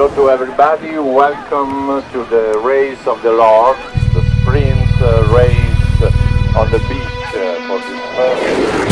to everybody, welcome to the race of the Lord, the sprint race on the beach for this first